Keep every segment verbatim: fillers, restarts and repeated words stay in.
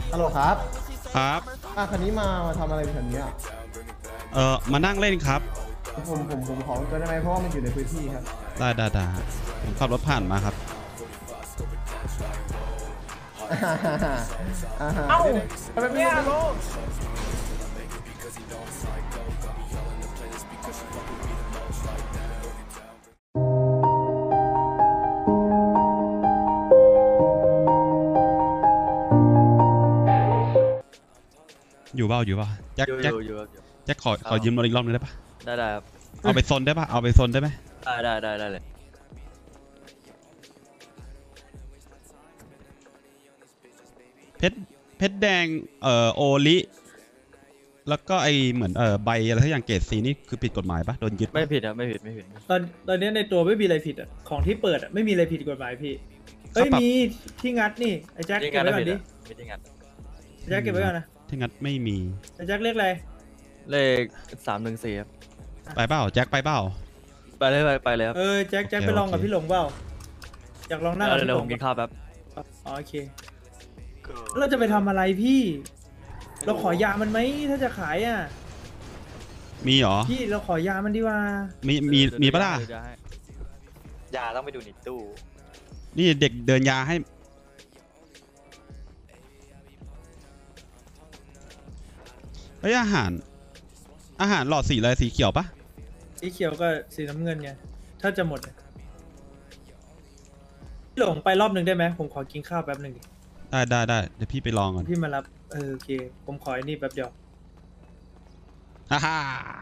ฮัลโหลครับครับอ่ะคันนี้มามาทำอะไรแถวนี้อ่ะเออมานั่งเล่นครับผมผมผมขอเกินได้ไหมเพราะว่ามันอยู่ในพื้นที่ครับได้ได้ได้ผมขับรถผ่านมาครับเอ้าเนี่ยโลอยู่เปล่าอยู่เปล่าแจ็คแจ็คแจ็คขอขอยืมรถอีกรอบนึงได้ปะได้ได้ครับเอาไปซนได้ปะเอาไปซนได้ไหมได้ได้ได้ได้เลยเพชรเพชรแดงเอ่อโอลิแล้วก็ไอเหมือนเอ่อใบอะไรทั้งอย่างเกรดซีนี่คือผิดกฎหมายปะโดนยึดไม่ผิดครับไม่ผิดไม่ผิดตอนตอนนี้ในตัวไม่มีอะไรผิดอ่ะของที่เปิดอ่ะไม่มีอะไรผิดกฎหมายพี่เอ้ยมีที่งัดนี่ไอ้แจ็คเก็บไว้ก่อนดิไม่ที่งัดแจ็คเก็บไว้ก่อนนะที่งัดไม่มีไอ้แจ็คเลขอะไรเลขสามหนึ่งสี่ครับไปเปล่าแจ็คไปเปล่าไปเลยไปไปเลยครับเออแจ็คแจ็คไปลองกับพี่หลงเปล่าอยากลองนั่งกับพี่หลงกินข้าวแป๊บอ๋อโอเคเราจะไปทำอะไรพี่เราขอยามันไหมถ้าจะขายอ่ะมีหรอพี่เราขอยามันดีว่ามีมีมีปะล่ะยาต้องไปดูในตู้นี่เด็กเดินยาให้เฮ้ยอาหารอาหารหลอดสีอะไรสีเขียวปะสีเขียวก็สีน้ำเงินไงถ้าจะหมดพี่หลงไปรอบหนึ่งได้ไหมผมขอกินข้าวแป๊บหนึ่งได้ได้ได้เดี๋ยวพี่ไปลองก่อนพี่มารับเออโอเคผมขอไอ้นี่แป๊บเดียวฮ่าฮ่า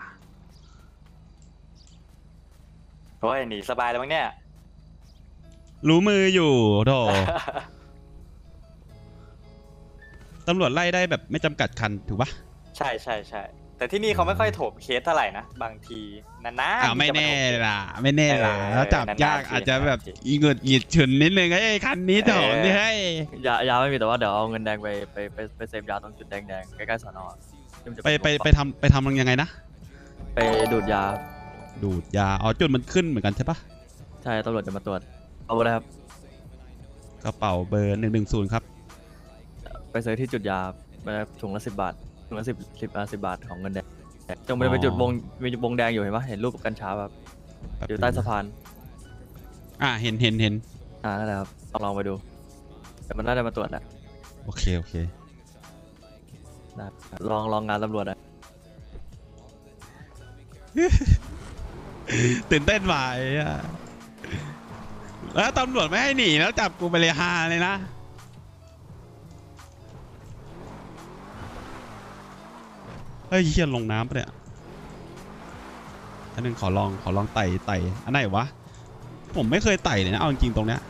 โอ้ยหนีสบายแล้วมั้งเนี่ยรู้มืออยู่โธ่ตำรวจไล่ได้แบบไม่จำกัดคันถูกปะใช่ใช่ใช่แต่ที่นี่เขาไม่ค่อยโถมเคสเท่าไหร่นะบางทีนานๆอ่าไม่แน่ล่ะไม่แน่ล่ะแล้วจับยากอาจจะแบบอีเงินหงิดฉุนนิดนึงไอ้คันนี้โถมนี่ให้ยายาไม่มีแต่ว่าเดี๋ยวเอาเงินแดงไปไปไปไปเซฟยาตรงจุดแดงแดงใกล้ๆสอนอไปไปไปทำไปทำยังไงนะไปดูดยาดูดยาอ๋อจุดมันขึ้นเหมือนกันใช่ปะใช่ตำรวจจะมาตรวจเอาอะไรครับกระเป๋าเบอร์หนึ่งหนึ่งศูนย์ครับไปซื้อที่จุดยาไปถุงละสิบบาทถุงละสิบสิบอ่าสิบบาทของเงินแดงจงไปไปจุดวงมีวงแดงอยู่เห็นปะเห็นรูปกัญชาแบบอยู่ใต้สะพานอ่าเห็นเห็นเห็นอ่านั่นแหละครับลองลองไปดูแต่มันน่าจะมาตรวจแหละโอเคโอเคลองลองงานตำรวจอะตื่นเต้นไหวอะแล้วตำรวจไม่ให้หนีแล้วจับกูไปเลยฮาเลยนะเฮ้ยเฮียลงน้ำปะเนี่ยอันนึงขอลองขอลองไต่ไต่อันไหนวะผมไม่เคยไต่เลยนะเอาจริงๆตรงเนี้ย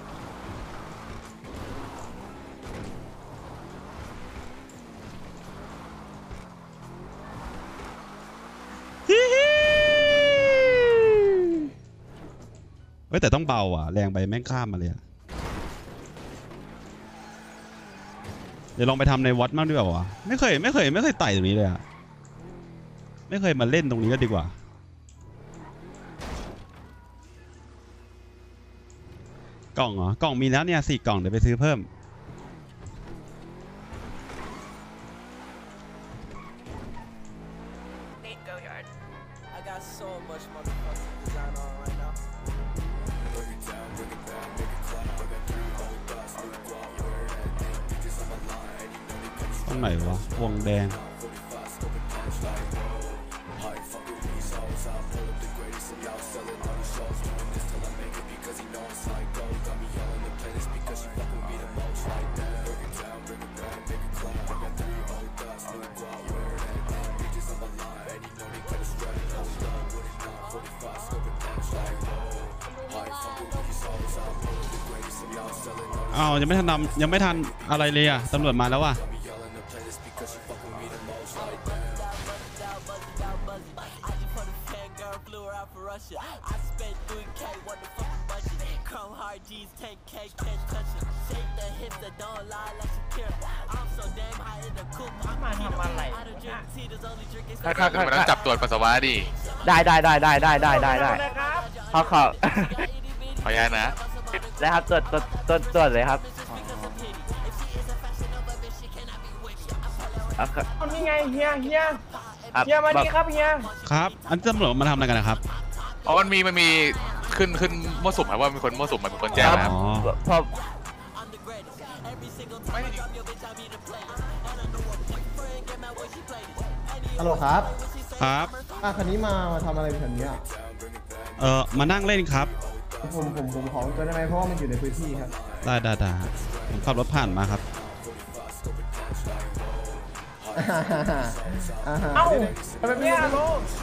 เฮ้ยแต่ต้องเบาอ่ะแรงไปแม่งข้ามมาเลยอ่ะเดี๋ยวลองไปทำในวัดมากดีกว่าวะไม่เคยไม่เคยไม่เคยไต่ตรงนี้เลยอ่ะไม่เคยมาเล่นตรงนี้ก็ดีกว่ากล่องเหรอกล่องมีแล้วเนี่ยสี่กล่องเดี๋ยวไปซื้อเพิ่มตรงไหนวะวงแดงอ้าวยังไม่ทันทำยังไม่ทันอะไรเลยอ่ะตำรวจมาแล้วว่ะมาทำอะไรถ้าข้าขึ้นมาต้องจับตรวจปัสสาวะดิได้ได้ได้ได้ได้ได้ได้ได้เขาขอขออนุญาตนะได้ครับตรวจตรวจตรวจตรวจเลยครับอ่ะครับเอานี่ไงเฮียเฮียครับเฮียมานี่ครับเฮียครับ อันนี้ตำรวจมาทำอะไรกันนะครับอ๋อมันมีมันมีขึ้นขึ้นมั่วสุมครับว่ามีคนมั่วสุมมันเป็นคนแจ้งนะครับอ๋อพอไม่ฮัลโหลครับครับอ่ะคันนี้มามาทำอะไรแถวเนี้ยเออมานั่งเล่นครับผมผมผมขอเกินได้ไหมเพราะว่ามันอยู่ในพื้นที่ครับได้ได้ได้ผมขับรถผ่านมาครับเอ้าทำไมเนี่ยโล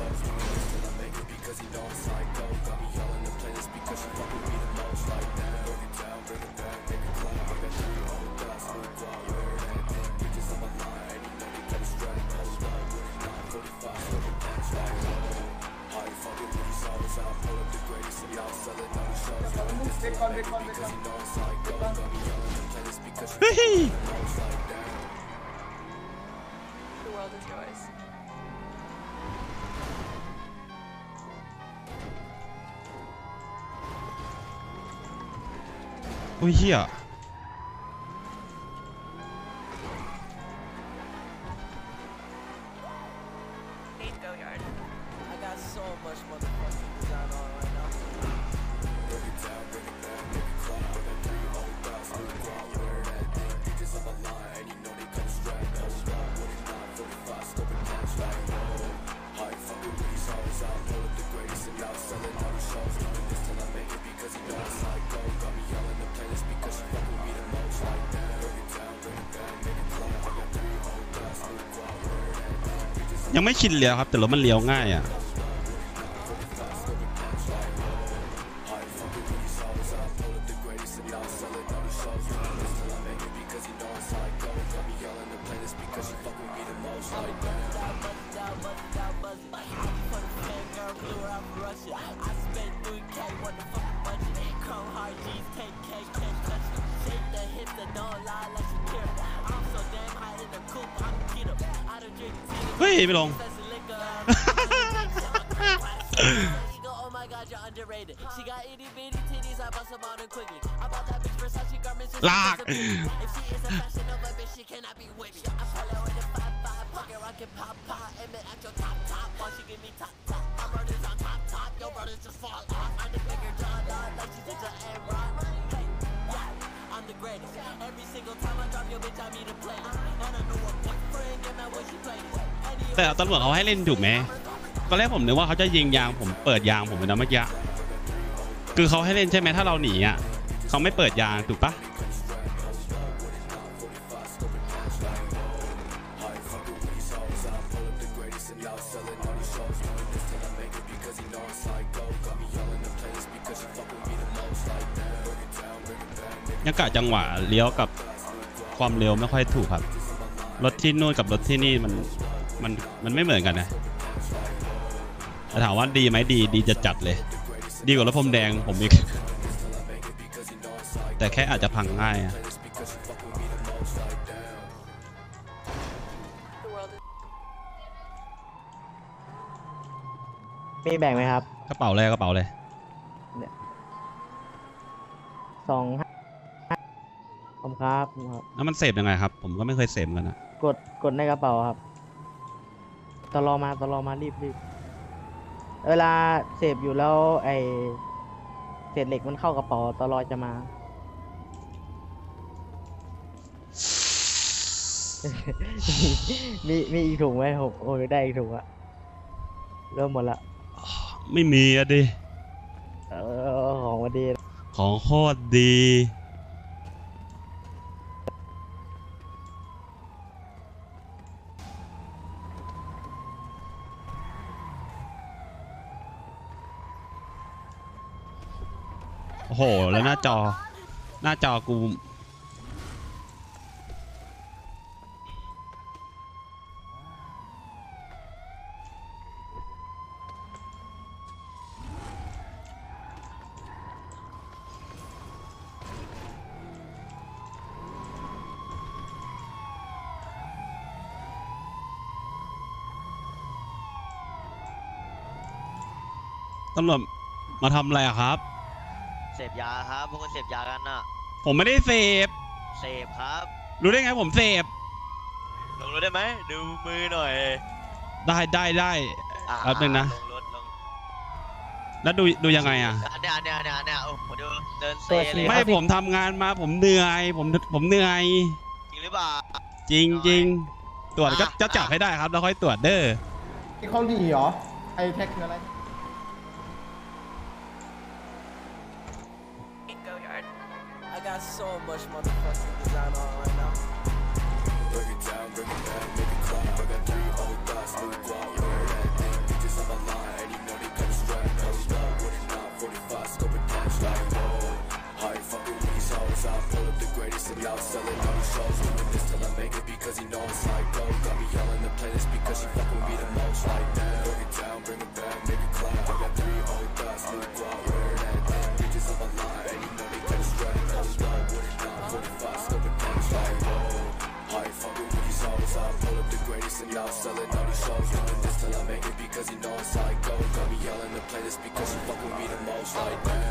เฮ้ย The world is yours. อุ้ยเฮีย Eight go yard. I got so much motherfucking design on right now. Yeah. ยังไม่ชินเลี้ยวครับแต่รถมันเลี้ยวง่ายอ่ะเฮ้ยไม่ลง ลากแต่ตำรวจเขาให้เล่นถูกไหมตอนแรกผมนึกว่าเขาจะยิงยางผมเปิดยางผมเลยนะเมื่อกี้คือเขาให้เล่นใช่ไหมถ้าเราหนีอ่ะเขาไม่เปิดยางถูกปะยังกะจังหวะเลี้ยวกับความเร็วไม่ค่อยถูกครับรถที่นู่นกับรถที่นี่มันมันมันไม่เหมือนกันนะแต่ถามว่าดีไหมดีดีจะจัดเลยดีกว่ารถพรมแดงผมอีกแต่แค่อาจจะพังง่ายอะ The world is มีแบ่งไหมครับกระเป๋าเลยกระเป๋าเลยสองห้าผมครับผมครับแล้วมันเสพยังไงครับผมก็ไม่เคยเสพกันนะกดกดในกระเป๋าครับตลอมาตลอมารีบรีบเวลาเสพอยู่แล้วไอเศษเหล็กมันเข้ากระเป๋าตลอจะมา มีมีอีกถุงไหมผมโอ้ยได้อีกถุงอะเริ่มหมดละไม่มีอะดิเออของวันดีของโคตรดีโอ้โหแล้วหน้าจอหน้าจอกูตำรวจมาทำอะไรอะครับเสพยาครับพวกคุณเสพยากันน่ะผมไม่ได้เสพเสพครับรู้ได้ไงผมเสพลงรถได้ไหมดูมือหน่อยได้ได้ได้อ่ะแป๊บนึงนะลงรถลงแล้วดูดูยังไงอ่ะอันเนี้ยอันเนี้ยอันเนี้ยอันเนี้ยโอ้โหดูเดินเซตัวเลชี้ยไม่ผมทำงานมาผมเหนื่อยผมผมเหนื่อยจริงหรือเปล่าจริงจริงตรวจก็อ่ะจะจับให้ได้ครับแล้วค่อยตรวจเด้อไอ้เขาหนีเหรอ ไอ้แท็กคืออะไร Go yard. I got so much motherfucking design on right now. Break it down, bring it back, make it clap. I got three old thoughts, new guap, wear that thing. Bitches on my line, and you know they cut a strap. Hold up, what it not, forty-five, scope it down, like whoa. How you fucking with these hoes? I pull up the greatest and now selling all these shows. Doing this till I make it because he know it's like go. Got me yelling the playlist because she fucking with me the most, like that. Break it down, bring it back, make it clap. I got three old thoughts, new guap, wear that thing. Bitches on my line, and you know they cut a strap. Hold up, what it not, forty-five, scope it down, like whoa. How you fucking with these hoes? I pull up the greatest and now selling all these shows. Doing this till I make it because he know it's like go. Got me yelling the playlist because she fucking with me the most, like that.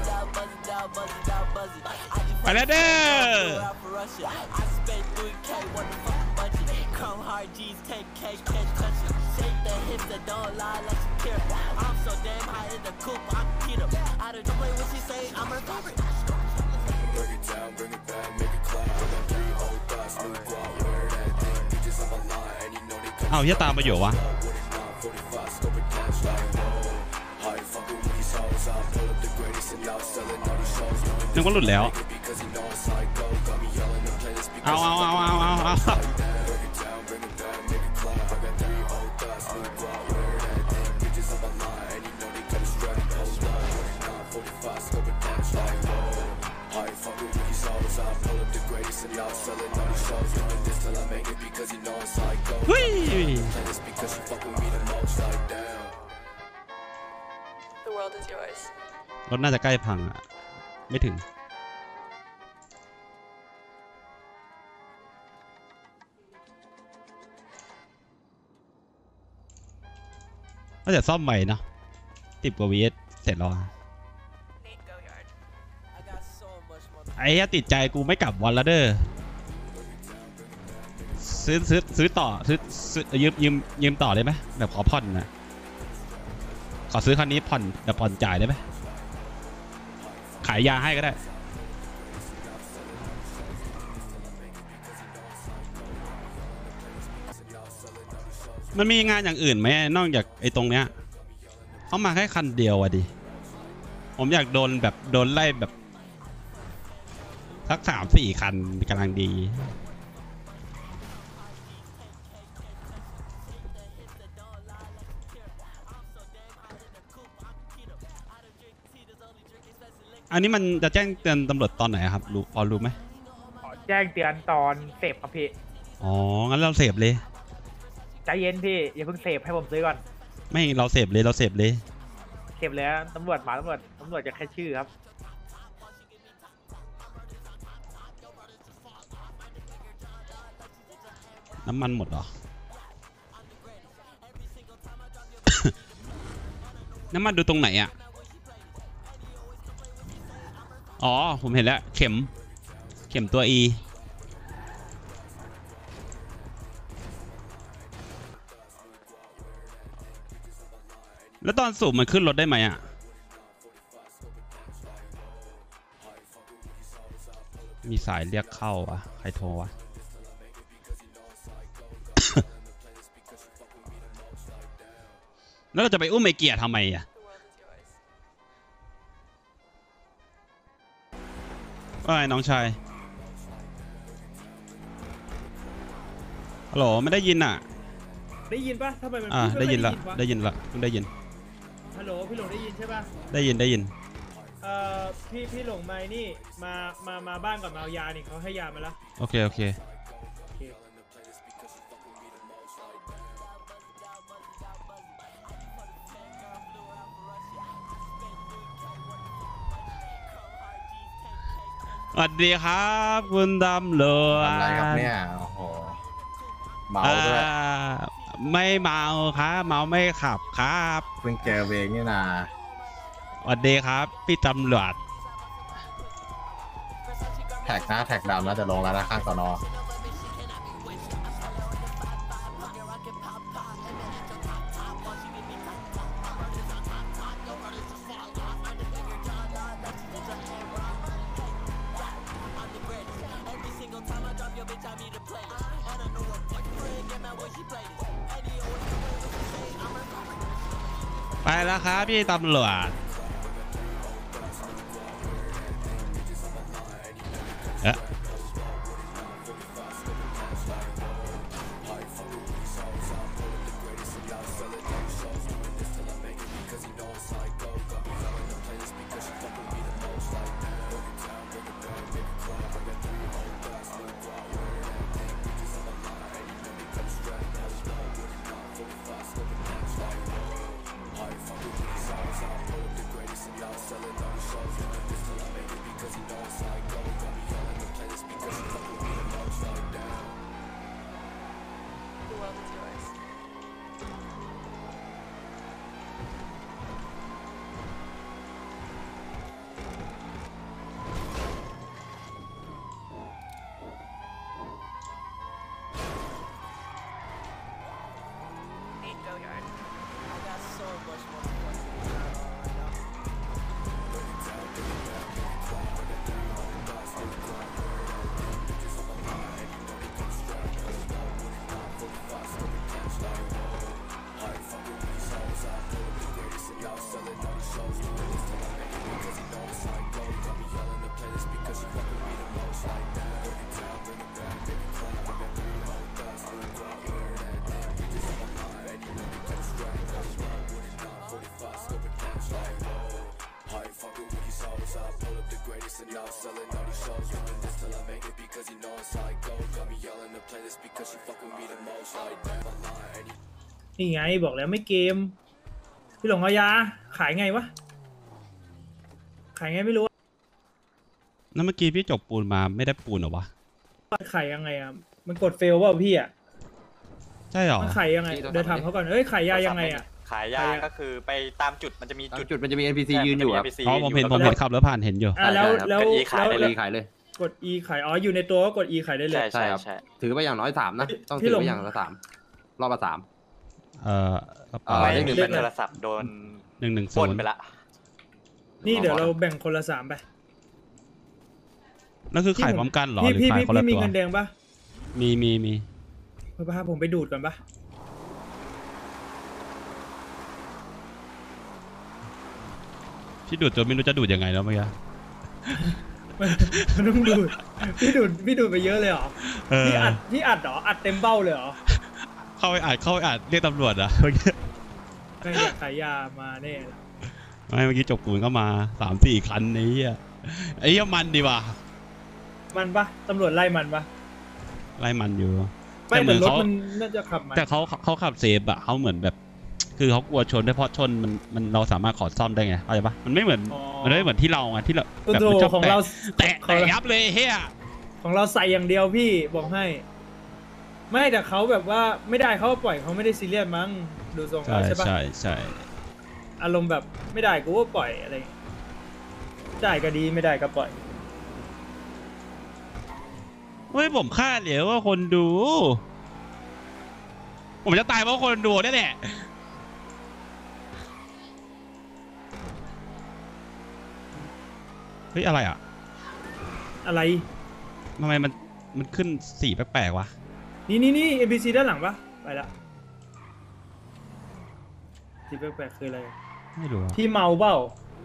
ไปแล้วเด้อ I spent three K, what the fuck budget? Chrome hard G's, ten K, can't touch it. Shake the hips that don't lie like Shakira. I'm so damn high in the coupe, I'm Peter. I don't play what she say, I'm her favorite. Break it down, bring it back, make it clap. I got three old thoughts, new guap, wear that thing. Bitches on my line, and you know they cut เอาเฮียตามมาอยู่วะ what it not, forty-five, scope it down, like whoa. How you fucking with these hoes? I pull up the greatest and now selling all these shows. Doing นึกว่าหลุดแล้ว it because he know it's like go. Got me yelling the playlist เอา because เอา he เอาเอาเอาเอา break it down, bring it back, make it clap. I got three old thoughts, new guap, wear that thing. Bitches on my line, and you know they cut a strap. Hold up, what it not, forty-five, scope it down, like whoa. How you fucking with these hoes? I pull up the greatest and now selling all these shows. Doing this till I make it because he know it's like go. เฮ้ย Playlist because you fucking with me the most, like damn. The world is yours. รถน่าจะใกล้พังอ่ะ ไม่ถึงน่าจะซ่อมใหม่เนาะติดกว่า วี เอส เสร็จแล้วอะ Nate, go yard. I got so much motherfucking ไอ้เหี้ยติดใจกูไม่กลับวันแล้วเด้อซื้อซื้อซื้อต่อซื้อซื้อยืมยืมยืมต่อได้ไหมแบบขอผ่อนนะขอซื้อคันนี้ผ่อนแบบผ่อนจ่ายได้ไหมขายยาให้ก็ได้มันมีงานอย่างอื่นไหมนอกจากไอ้ตรงเนี้ยเขามาแค่คันเดียวอะดิผมอยากโดนแบบโดนไล่แบบสักสามสี่คันกำลังดีอันนี้มันจะแจ้งเตือนตำรวจตอนไหนครับรู้พอรู้ไหมขอแจ้งเตือนตอนเสพครับพี่อ๋องั้นเราเสพเลยใจเย็นพี่อย่าเพิ่งเสพให้ผมซื้อก่อนไม่เราเสพเลยเราเสพเลยเสพเลยนะตำรวจมาตำรวจตำรวจจะแค่ชื่อครับน้ำมันหมดเหรอ น้ำมันดูตรงไหนอ่ะอ๋อผมเห็นแล้วเข็มเข็มตัว E แล้วตอนสูบมันขึ้นรถได้ไหมอ่ะมีสายเรียกเข้าอ่ะใครโทรวะ แล้วเราจะไปอุ้มไอเกียร์ทำไมอ่ะ ว่าไงน้องชายฮัลโหลไม่ได้ยินอ่ะได้ยินปะทำไมมันอ่าพี่ได้ม่ยินละวะได้ยินละเพิ่งได้ยินฮัลโหลพี่หลงได้ยินใช่ปะได้ยินได้ยินเอ่อพี่พี่หลงไม้นี่มามามาบ้านก่อนมาเอายานี่เขาให้ยามาแล้วโอเคโอเคโอเคสวัสดีครับคุณตำรวจทำอะไรครับเนี่ยโอ้โหเมาด้วยอ่าไม่เมาครับเมาไม่ขับครับเพิ่งเจอเวงนี่นาสวัสดีครับพี่ตำรวจแท็กหน้าแท็กดำน่าจะลงแล้วนะข้างสนอไปแล้วครับพี่ตำรวจเอ๊ะนี่ไงบอกแล้วไม่เกมพี่หลงเอายาขายไงวะขายไงไม่รู้แล้วเมื่อกี้พี่จบปูนมาไม่ได้ปูนเหรอวะขายยังไงอ่ะมันกดเฟลว่าพี่อ่ะใช่หรอมันขายยังไงเดี๋ยวถามเขาก่อนเอ้ยขายยายังไงอ่ะขายยาก็คือไปตามจุดมันจะมีจุดจุดมันจะมี เอ็น พี ซี ยืนอยู่ครับอ๋อผมเห็นผมเห็นขับแล้วผ่านเห็นอยู่อ่ะแล้วแล้วขายเลยขายเลยกด E ขายอ๋ออยู่ในตัวก็กด E ขายได้เลยใช่ครับถือไปอย่างน้อยสามนะต้องถือไปอย่างละสามรอบละสามเอ่อไม่หนึ่งเป็นโทรศัพท์โดนหนึ่งหนึ่งปศูล้นนย์ไปละนี่เดี๋ยวเราแบ่งคนละสามไปนั่นคือขายพร้อมกันเหรอหพี่รือพี่ขายพี่คนละมีตัวเงินแดงปะมีมีมีไปพาผมไปดูดก่อนปะพี่ดูดจนไม่รู้จะดูดยังไงแล้วเมื่อกี้มันต้องดูดพี่ดูดพี่ดูดไปเยอะเลยเหรอเออพี่อัดพี่อัดเหรออัดเต็มเบ้าเลยเหรอเข้าไปอ่านเข้าไปอ่านเรียกตำรวจอะเมื่อกี้ไม่อยากขายยามาแน่ไม่เมื่อกี้จบปูนก็มาสามสี่คันไอ้เหี้ยไอ้เหี้ยมันดีว่ะมันปะตำรวจไล่มันปะไล่มันอยู่ไม่แต่เหแต่มือนรถเขามันน่าจะขับมาแต่เขาเขาขับเซฟอะเขาเหมือนแบบ คือเขากลัวชนด้วยเพราะชนมันมันเราสามารถขอซ่อมได้ไงเข้าใจปะมันไม่เหมือนมันไม่เหมือนที่เราไงที่เราตัวแบบโตมันชอบของเราแตะแตะยับเลยเฮียของเราใส่อย่างเดียวพี่บอกให้ ไม่แต่เขาแบบว่าไม่ได้เขาปล่อยเขาไม่ได้ซีเรียสมั้งดูทรงใช่แล้วใช่ปะใช่ใช่อารมณ์แบบไม่ได้กูก็ปล่อยอะไรได้ก็ดีไม่ได้ก็ปล่อยเฮ้ยผมคาดเหลียวว่าคนดู ผมจะตายเพราะคนดูนี่แหละเฮ้ยอะไรอ่ะอะไรทำไมมันมันขึ้นสีแปลกๆวะนี่นี่นี่ เอ็ม บี ซี ด้านหลังปะไปละที่แปลกๆคืออะไรไม่รู้อะที่เมาเบ้า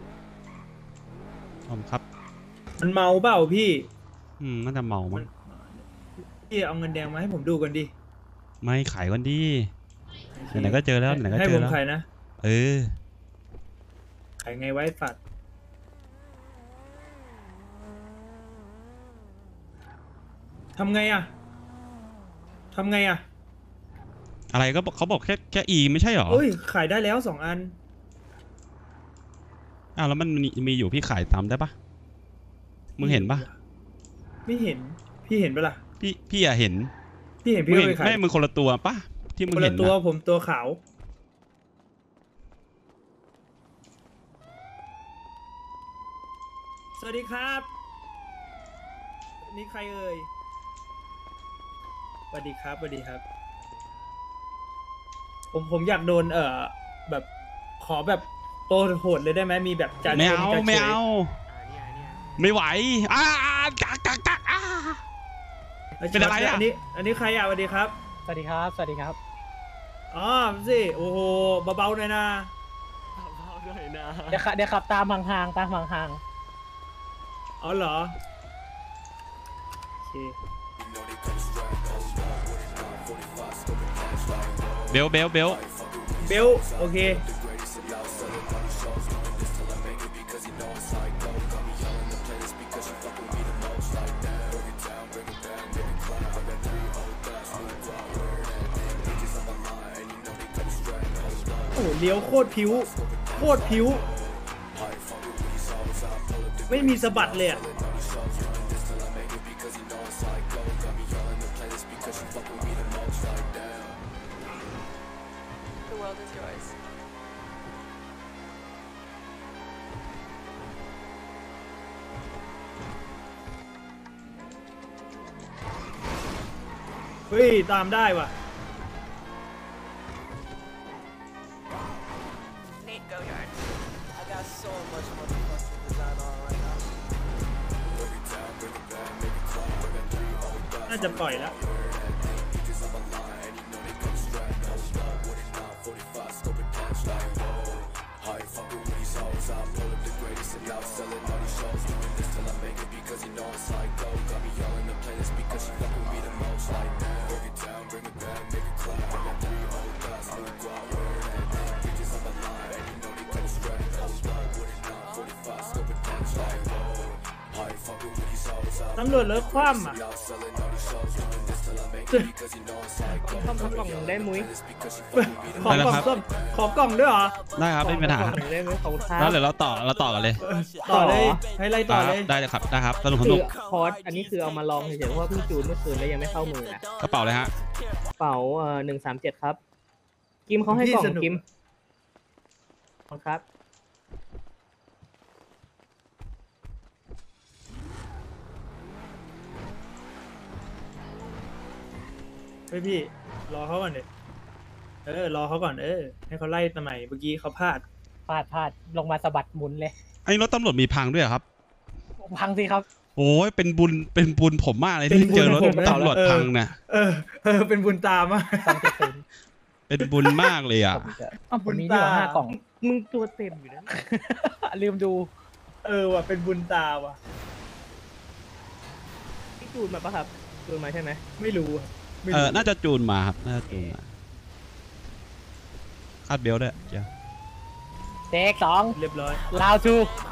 ผมครับมันเมาเบ้าพี่อืมน่าจะเมามั้งพี่เอาเงินแดงมาให้ผมดูกันดิไม่ขายก่อนดีไหนๆก็เจอแล้วไหนๆก็ให้เจผอมแล้วขายนะเออขายไงไว้ฝัดทำไงอะทำไงอะอะไรก็บอกเขาบอกแค่แค่อีไม่ใช่หรอเอ้ยขายได้แล้วสองอันอ้าวแล้วมันมีมีอยู่พี่ขายตามได้ปะมึงเห็นปะไม่เห็นพี่เห็นปะล่ะพี่พี่อะเห็นพี่เห็นพี่มึงก็เห็นไปขายไม่มึงคนละตัวปะที่มึงคนเห็ละนตัวนะผมตัวขาวสวัสดีครับนี่ใครเอ่ยสวัสดีครับสวัสดีครับ ผมผมอยากโดนเอ่อแบบขอแบบโตโหดเลยได้ไหมมีแบบจานไม่ชเอาจนไม่ฉยเอาไม่ไหวอ้ากักกักกักอ้า เป็นอะไรอะอันนี้ อันนี้ใครอ่ะสวัสดีครับสวัสดีครับ สวัสดีครับอ๋อสิโอ้โหเบาๆหน่อยนะเหนื่อยนะเดี๋ยวขับเดี๋ยวขับตามห่างๆตามห่างอ๋อเหรอโอเคเบลเบลเบลเบลโอเคโอ้เลี้ยวโคตรผิวโคตรผิวไม่มีสะบัดเลยอ่ะเฮ้ยตามได้ว่ะน่าจะปล่อยแล้วตำรวจเลิกคว่ำอ่ะๆซ่อมกล่องได้มุ้ยขอกล่องส้มขอกล่องด้วยเหรอได้ครับไม่มีปัญหาได้ไหมขอบคุณครับแล้วเดี๋ยวเราต่อเราต่อกันเลยต่อเลยให้ไล่ต่อเลยได้เลยครับได้ครับสนุกสคืนุอก คอร์สอันนี้คือเอามาลองเฉยๆเพราะว่าเพิ่งจูนเมื่อคืนแล้วยังไม่เข้ามือนะกระเป๋าเลยฮะกระเป๋าเอ่อหนึ่งสามเจ็ดครับกิมเขาให้กล่องกิมขอบคุณครับเฮ้ยพี่รอเขาก่อนเดี๋ยวเออรอเขาก่อนเออให้เขาไล่ทำไมเมื่อกี้เขาพลาดพลาดพลาดลงมาสะบัดหมุนเลยไอ้รถตำรวจมีพังด้วยเหรอครับพังสิครับโอ้ยเป็นบุญเป็นบุญผมมากเลยที่เจอรถตำรวจพังเนี่ยเออเออเป็นบุญตามอ่ะเป็นบุญมากเลยอ่ะอ้าวผมมีดีกว่าห้ากล่อง มึงตัวเต็มอยู่นะ ลืมดูเออว่ะเป็นบุญตาว่ะพี่จูนมาปะครับจูนมาใช่ไหมไม่รู้อะไม่เอรู้อน่าจะจูนมาครับน่าจะจูนมาคาดเบลด้วยเจ้าเด็กสองเรียบร้อยลาวจู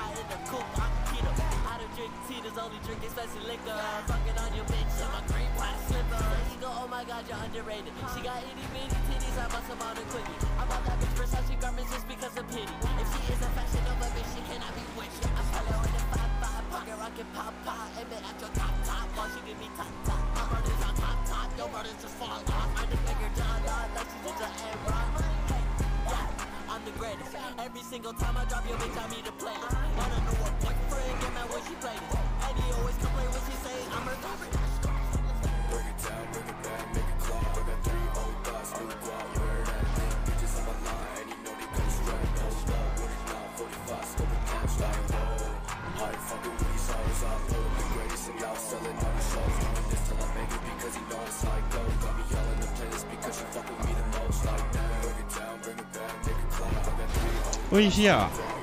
Every single time I drop your bitch, I meet a play. Wanna know what boyfriend, get mad when she played it. And he always complain when she say I'm her favorite. Break it down, bring it back, make it clap. I got three old thoughts, new guap, where that thing. Bitches on my line, and you know they come straight. Hold up, with it now, forty-five, scope it down, like whoa. Hype, fucking with these hoes, I pull up the greatest and now selling all the shows. Doing this till I make it because you know I'm psycho. Got me yelling the playlist because you fuck with me the most, like that. Break it down, bring it back, make it clap. I got three old เฮ้ยเชี่ย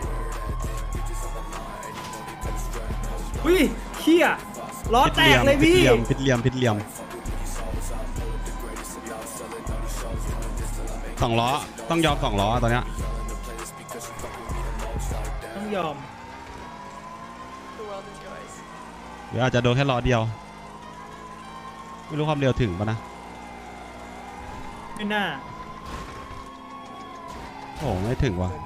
อุ้ยเขี้ยล้อแตกเลยพี่ผิดเหลี่ยมผิดเหลี่ยมผิดเหลี่ยมสองล้อต้องยอมสองล้อตอนเนี้ยต้องยอมเดี๋ยวอาจจะโดนแค่ล้อเดียวไม่รู้ความเร็วถึงปะนะไม่น่าโอ้ไม่ถึงว่ะ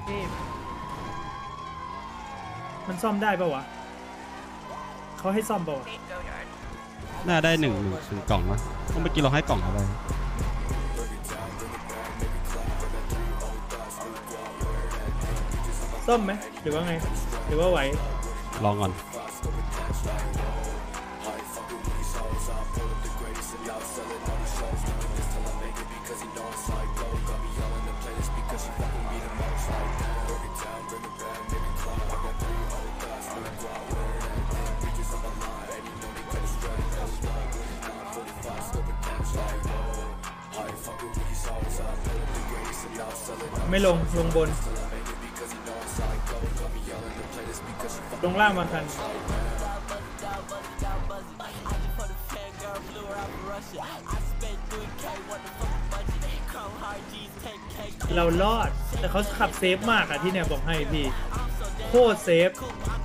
มันซ่อมได้ปะวะเขาให้ซ่อมปะวะน่าได้หนึ่งหนึ่งหนึ่งกล่องนะเมื่อกี้เราให้กล่องอะไรซ่อมไหมหรือว่าไงหรือว่าไหวลองก่อนไม่ลงลงบนลงล่างมาคันเรารอดแต่เขาขับเซฟมากอะที่เนี่ยบอกให้พี่โคตรเซฟ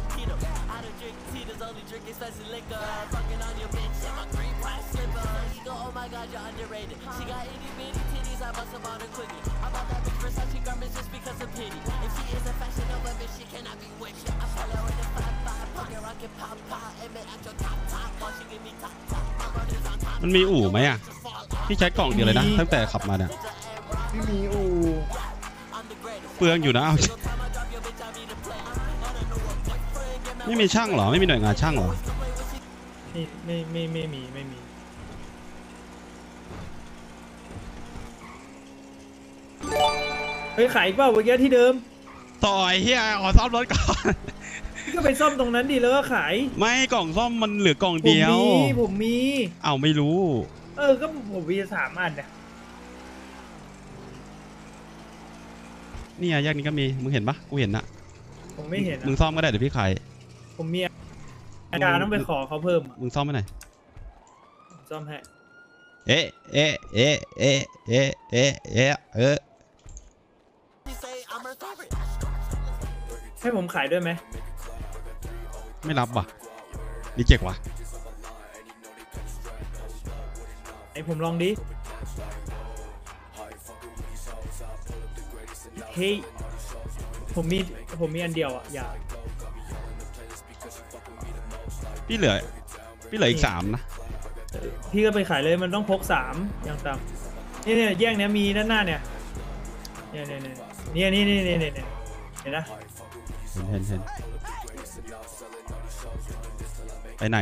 มันมีอู่ไหมอ่ะพี่ใช้กล่องเดียวเลยนะตั้งแต่ขับมาเนี่ยพี่มีอูเปลืองอยู่นะเอาไม่มีช่างเหรอไม่มีหน่วยงานช่างเหรอไม่ไม่ไม่ไม่มีไม่มีเฮ้ยขายอีกเปล่าเมื่อกี้ที่เดิมต่อยเฮียขอซ่อมรถก่อนก็ไปซ่อมตรงนั้นดีแล้วก็ขายไม่กล่องซ่อมมันเหลือกล่องผมเดียวมีผมมีเอาไม่รู้เออก็ผมมีสามอันเนี่ยนี่ไงแยกนี้ก็มีมึงเห็นปะกูเห็นนะผมไม่เห็นมึงอะซ่อมก็ได้เดี๋ยวพี่ขายผมมีอาการต้องไปขอเขาเพิ่มอะมึงซ่อมไปไหนอยซ่อมให้เอ๊ะเอ๊ะเอ๊ะเอ๊ะเอ๊ะเอ๊ะเอ๊ะเออให้ผมขายด้วยไหมไม่รับว่ะรีเจ็คว่ะไอผมลองดิเฮ้ยผมมีผมมีอันเดียวอ่ะอย่าพี่เหลือพี่เหลืออีกสามนะพี่ก็ไปขายเลยมันต้องพกสามอย่างต่ำนี่เนี่ยแยกเนี้ยมีด้านหน้าเนี่ยเนี่ยเนี่ยเนี่ยนี่นี่นี่นี่เนี่ยเห็นนะเห็นเห็นไปไหน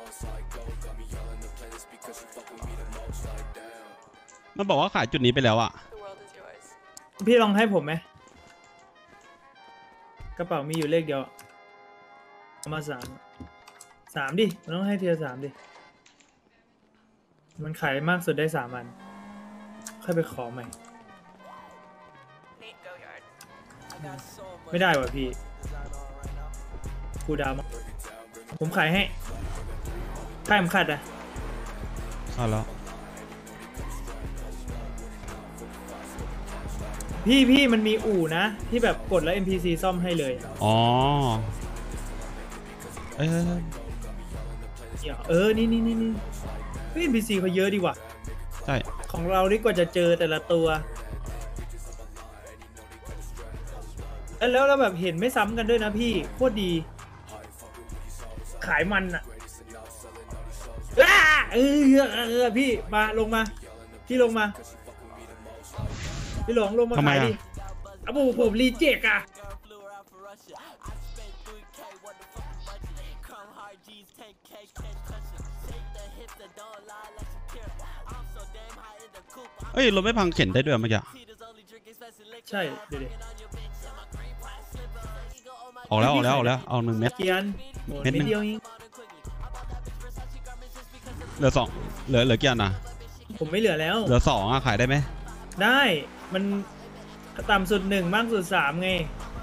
มันบอกว่าขายจุดนี้ไปแล้วอะพี่ลองให้ผมไหมกระเป๋ามีอยู่เลขเดียวเอามาสามสามดิมันต้องให้เทียร์สามดิมันขายมากสุดได้สามอันค่อยไปขอใหม่ไม่ได้ว่ะพี่กูดาวมาผมขายให้ค่ายผมขัดอ่ะเข้าแล้วพี่พี่มันมีอู่นะที่แบบกดแล้ว เอ็น พี ซี ซ่อมให้เลยอ๋อเออเออนี่นี่นี่นี่เฮ้ย เอ็น พี ซี เขาเยอะดีว่ะใช่ของเราดีกว่าจะเจอแต่ละตัวแล้วเราแบบเห็นไม่ซ้ำกันด้วยนะพี่โคตรดีขายมันอ่ะอ้าเออเออพี่มาลงมาพี่ลงมาพี่หลงลงมาขายดิอ่ะผมผมรีเจ็คอะเอ้ยรถไม่พังเข็นได้ด้วยเมื่อกี้ใช่เดี๋ยวออกแล้วออกแล้วออกแล้วเอาหนึ่งเม็ดเกียนเม็ดเดียวเองเหลือสองเหลือเหลือกี่อันนะผมไม่เหลือแล้วเหลือสองอะขายได้ไหมได้มันต่ำสุดหนึ่งมากสุดสามไง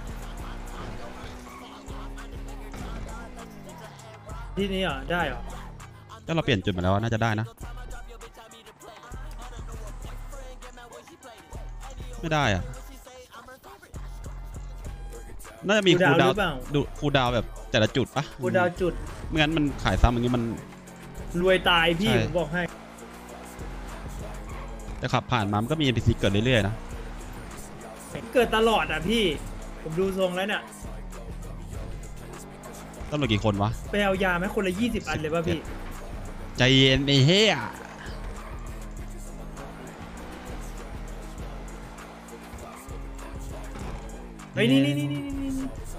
ที่นี้เหรอได้เหรอก็เราเปลี่ยนจุดมาแล้วน่าจะได้นะไม่ได้อะน่าจะมีคูลดาวดูคูลดาวแบบแต่ละจุดปะคูลดาวจุดไม่งั้นมันขายซ้ำอย่างนี้มันรวยตายพี่ผมบอกให้แต่ขับผ่านมามันก็มี เอ็น พี ซี เกิดเรื่อยๆนะเกิดตลอดอ่ะพี่ผมดูทรงแล้วเนี่ยตำรวจกี่คนวะไปเอายาไหมคนละยี่สิบอันเลยป่ะพี่ใจเย็นไอ้เหี้ยเฮ้ยนี่นี่นี่นี่นี่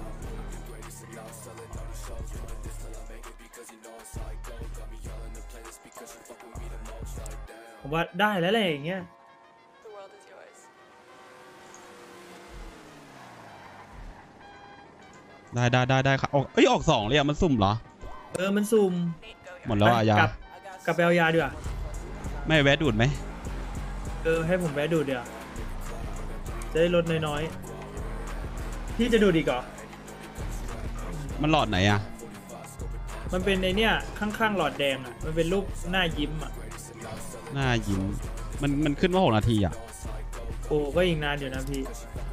ผมว่าได้แล้วแหละอย่างเงี้ยได้ได้ได้ได้ครับออกเอ้ยออกสองเลยอะมันซุ่มเหรอเออมันซุ่มหมดแล้วอะยากลับกลับไปเอายาดีกว่าไม่แวะดูดไหมเออให้ผมแวะดูดเดี๋ยวจะได้ลดน้อยๆพี่จะดูดอีกเหรอมันหลอดไหนอ่ะมันเป็นในเนี้ยข้างๆหลอดแดงอ่ะมันเป็นรูปหน้ายิ้มอ่ะหน้ายิ้มมันมันขึ้นว่าหกนาทีอ่ะโอ้ก็อีกนานอยู่นะพี่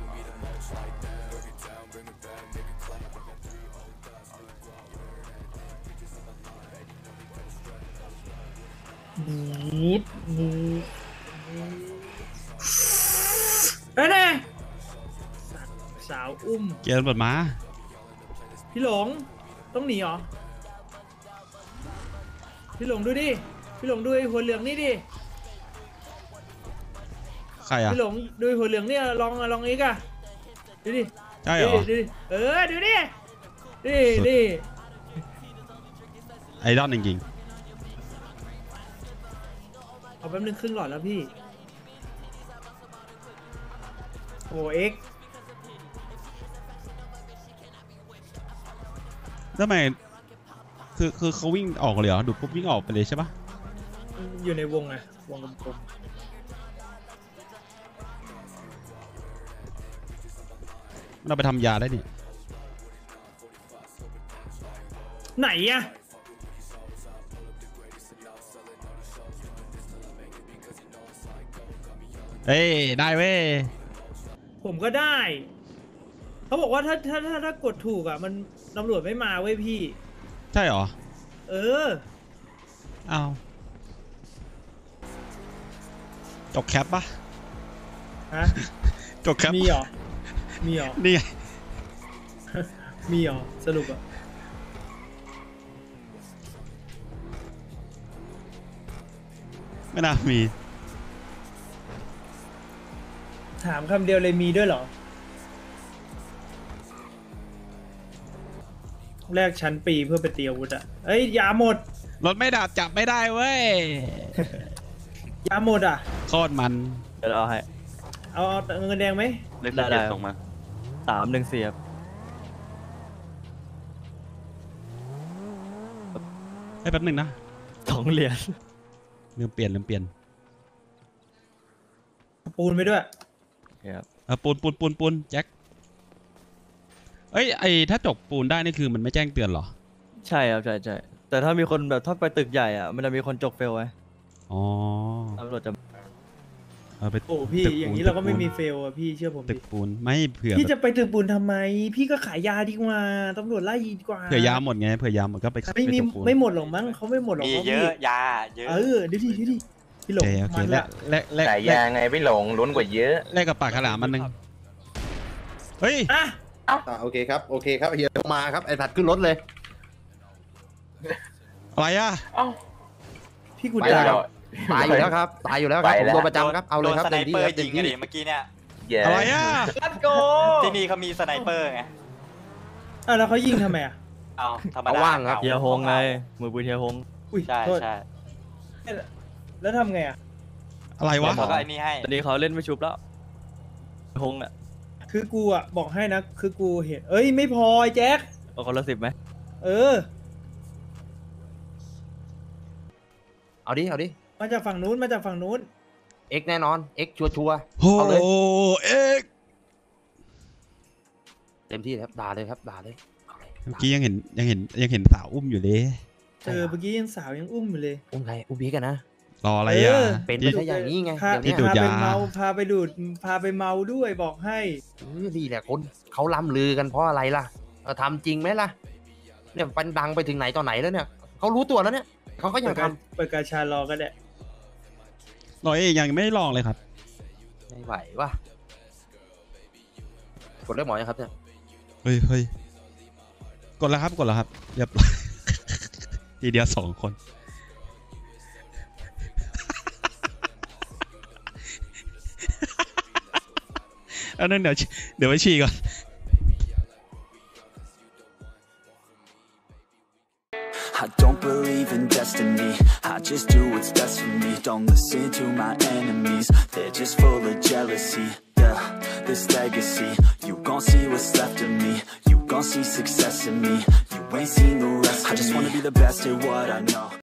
บูดบูดเอ้ยเนี่ยสาวอุ้มเกียร์เปิดมาพี่หลงต้องหนีเหรอพี่หลงดูดิพี่หลงดูไอ้หัวเหลืองนี่ดิใครอ่ะพี่หลงดูหัวเหลืองเนี่ยลองลองอีกอะดูดิใช่เหรอดูดิเออดูดิดิดิไอดอลจริงเอาแป๊บนึงครึ่งหลอดแล้วพี่โอ้เอ็กๆทำไมคือคือเขาวิ่งออกเลยเหรอดูปุ๊บวิ่งออกไปเลยใช่ปะอยู่ในวงไงวงกลมเราไปทำยาได้นี่ๆไหนอะเอ้ยได้เว้ยผมก็ได้เขาบอกว่าถ้าถ้าถ้าถ้ากดถูกอะมันตำรวจไม่มาเว้ยพี่ใช่เหรอเอออ้าวจบแคปปะฮะจบแคปมีเหรอมีเหรอนี่ไงมีเหรอสรุปอะไม่น่ามีถามคำเดียวเลยมีด้วยเหรอแลกชั้นปีเพื่อไปเตรียมอาวุธอะเอ้ยยาหมดรถไม่ดับจับไม่ได้เว้ยยาหมดอ่ะโคตรมันเดี๋ยวเอาให้เอาเอาเงินแดงไหมเลขได้ส่งมาสามหนึ่งสี่ครับให้แป๊บหนึ่งนะสองเหรียญลืมเปลี่ยนลืมเปลี่ยนปูนไปด้วยครับเออปูนปูนปูนปูนแจ็คเอ้ยไอถ้าจบปูนได้นี่คือมันไม่แจ้งเตือนเหรอใช่ครับใช่ใช่แต่ถ้ามีคนแบบถ้าไปตึกใหญ่อ่ะมันจะมีคนจกเฟลไว้อ๋อตำรวจจะเออไปโอ้พี่ตึกปูอย่างนี้เราก็ไม่ตึปูมีเฟลอะพี่เชื่อผมตึดิกปูนไม่เผื่อพี่จะไปตึกปูนทำไม พี่ก็ขายยาดีกว่าตำรวจไล่ดีกว่าเผื่อยาหมดไงเผื่อยาหมดก็ไปไม่มีปตึกปูนไม่หมดหรอกมั้งเขาไม่หมดหรอกมีมั้งเยพี่อะยาเยอะเออดูดิดูดิพี่หลโอง เคโอเคมันแลละกแลกแลกสายยางไงพี่หลงล้นกว่าเยอะแลกกับปากขลามมันหนึ่งเฮ้ยอ่ะอ่าโอเคครับโอเคครับเฮียมาครับไอ้ถัดขึ้นรถเลยอะไรอ่ะพี่กูไปด่าแล้ว ตายอยู่แล้วครับตายอยู่แล้วครับผมโดนประจำครับเอาเลยครับโดนสไนเต็มที่เปอครับร์เต็ยิมงกันที่ดิเมื่อกี้เนี่ยอะไรอ่ะลัดโกที่นี่เขามีสไนเปอร์ไงอ่ะแล้วเขายิงทำไมอ่ะเอาธรรมเขาดาว่างครับเฮียฮงไงมือปืนเฮียฮงอุ้ยใช่โทษใช่แล้วทำไงอ่ะอะไรวะเขาก็ไอ้นี่ให้ตอนนี้เขาเล่นไม่ชุบแล้วฮงอ่ะคือกูอ่ะบอกให้นะคือกูเห็นเอ้ยไม่พอไอ้แจ็คเอาคนละสิบไหมเออเอาดิเอาดิมาจากฝั่งนู้นมาจากฝั่งนู้นเอ็กแน่นอนเอ็กชัวชัวโอ้เอาเลยเอ็กเต็มที่ครับด่าเลยครับด่าเลยเอาเลยเมื่อกี้ยังเห็นยังเห็นยังเห็นสาวอุ้มอยู่เลยเออเมื่อกี้ยังสาวยังอุ้มอยู่เลยอุ้มใครอุ้มพี่กันนะรออะไรอ่ะเออเป็นไปที่ซะอย่างนี้ไงพาเดี๋ยวที่เนี้ดูดพาไปยาเมาพาไปดูดพาไปเมาด้วยบอกให้เออนี่แหละคนเขาล่ำลือกันเพราะอะไรล่ะเออทำจริงไหมล่ะเนี่ยปันดังไปถึงไหนต่อไหนแล้วเนี่ยเขารู้ตัวแล้วเนี่ยเขาก็ยังทำเปิดกาชารอก็ได้รอเองยังไม่ได้ลองเลยครับไม่ไหวว่ะกดเลือกหมอยังครับเนี่ยเฮ้ยเฮ้ยกดแล้วครับกดแล้วครับเรียบร้อย ทีเดียวสองคน อันนั้นเดี๋ยวเดี๋ยวไปฉี่ก่อน I don't believe in destiny, I just do what's best for me. Don't listen to my enemies, they're just full of jealousy. Yeah, this legacy, you gon' see what's left of me. You gon' see success in me, you ain't seen the rest of me. I just wanna be the best at what I know.